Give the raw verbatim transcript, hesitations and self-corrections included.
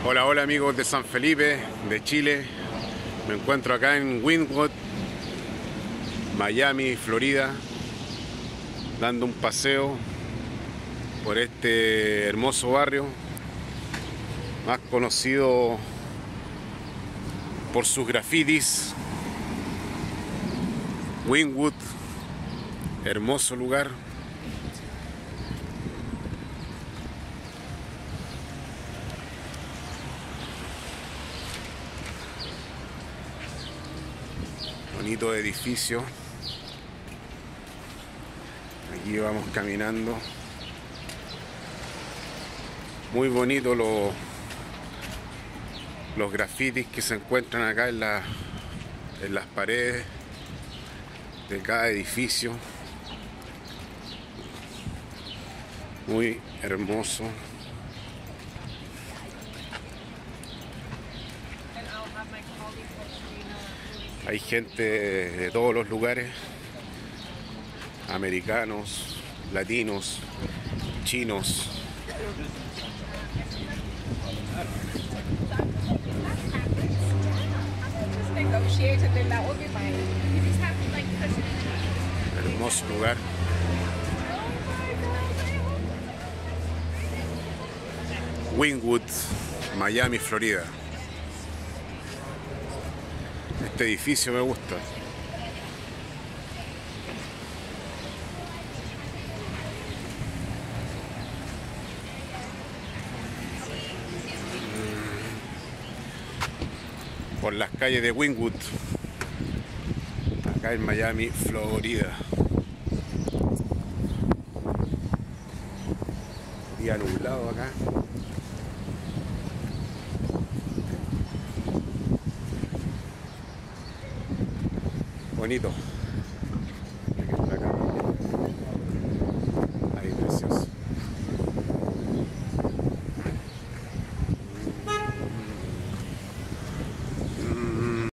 Hola, hola amigos de San Felipe, de Chile. Me encuentro acá en Wynwood, Miami, Florida, dando un paseo por este hermoso barrio, más conocido por sus grafitis. Wynwood, hermoso lugar. Bonito edificio. Aquí vamos caminando. Muy bonito los los grafitis que se encuentran acá en, la, en las paredes de cada edificio. Muy hermoso. Hay gente de todos los lugares, americanos, latinos, chinos. Hermoso lugar. Wynwood, Miami, Florida. Este edificio me gusta. Por las calles de Wynwood, acá en Miami, Florida. Día nublado acá. Bonito.